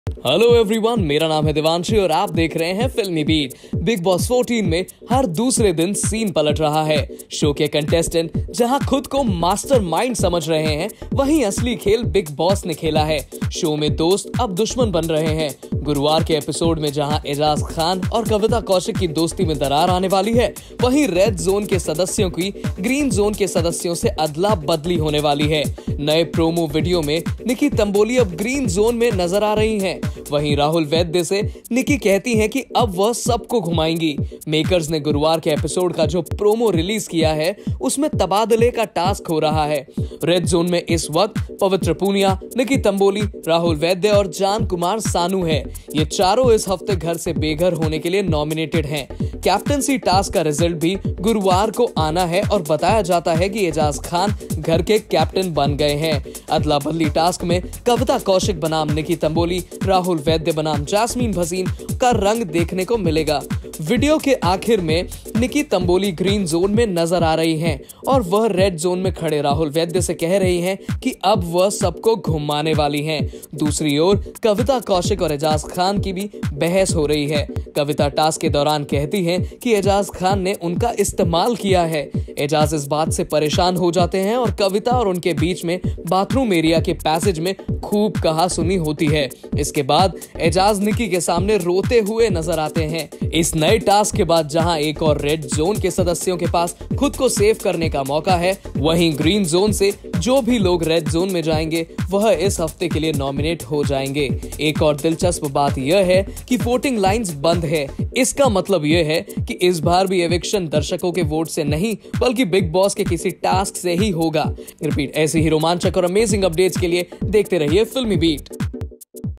Hello everyone, मेरा नाम है देवांशी और आप देख रहे हैं फिल्मी बीट। बिग बॉस 14 में हर दूसरे दिन सीन पलट रहा है। शो के कंटेस्टेंट जहां खुद को मास्टरमाइंड समझ रहे हैं, वहीं असली खेल बिग बॉस ने खेला है। शो में दोस्त अब दुश्मन बन रहे हैं। गुरुवार के एपिसोड में जहां एजाज खान और कविता कौशिक की दोस्ती में दरार आने वाली है, वहीं रेड जोन के सदस्यों की ग्रीन जोन के सदस्यों से अदला बदली होने वाली है। नए प्रोमो वीडियो में निकी तंबोली अब ग्रीन जोन में नजर आ रही हैं। वहीं राहुल वैद्य से निकी कहती हैं कि अब वह सबको घुमाएंगी। मेकर्स ने गुरुवार के एपिसोड का जो प्रोमो रिलीज किया है, उसमें तबादले का टास्क हो रहा है। रेड जोन में इस वक्त पवित्र पूनिया, निकी तंबोली, राहुल वैद्य और जान कुमार सानू है। ये चारों इस हफ्ते घर से बेघर होने के लिए नॉमिनेटेड हैं। कैप्टनसी टास्क का रिजल्ट भी गुरुवार को आना है और बताया जाता है कि एजाज खान घर के कैप्टन बन गए हैं। अदला बदली टास्क में कविता कौशिक बनाम निकी तंबोली, राहुल वैद्य बनाम जैस्मीन भसीन का रंग देखने को मिलेगा। वीडियो के आखिर में निकी तंबोली ग्रीन जोन में नजर आ रही हैं और वह रेड जोन में खड़े राहुल वैद्य से कह रही हैं कि अब वह सबको घुमाने वाली हैं। दूसरी ओर कविता कौशिक और एजाज खान की भी बहस हो रही है। कविता टास्क के दौरान कहती हैं कि एजाज खान ने उनका इस्तेमाल किया है। एजाज इस बात से परेशान हो जाते हैं और कविता और उनके बीच में बाथरूम एरिया के पैसेज में खूब कहा सुनी होती है। इसके बाद एजाज निकी के सामने रोते हुए नजर आते हैं। इस नए टास्क के बाद जहां एक और रेड जोन के सदस्यों के पास खुद को सेव करने का मौका है, वहीं ग्रीन जोन से जो भी लोग रेड जोन में जाएंगे वह इस हफ्ते के लिए नॉमिनेट हो जाएंगे। एक और दिलचस्प बात यह है कि वोटिंग लाइंस बंद है। इसका मतलब यह है कि इस बार भी एविक्शन दर्शकों के वोट से नहीं बल्कि बिग बॉस के किसी टास्क से ही होगा। रिपीट, ऐसी ही रोमांचक और अमेजिंग अपडेट्स के लिए देखते रहिए फिल्मी बीट।